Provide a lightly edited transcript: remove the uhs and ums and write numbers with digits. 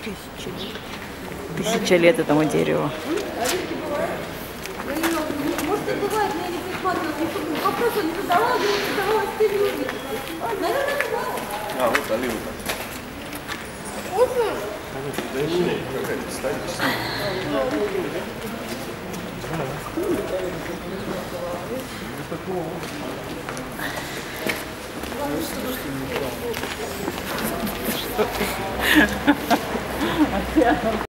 1000 лет этому дереву. Может, и бывает, я не присматривалась, вопрос не задавала, я не задавала, ты не увидела. Наверное, бывает. А, вот оливы. Можно? Да не, какая-то стадия. Что?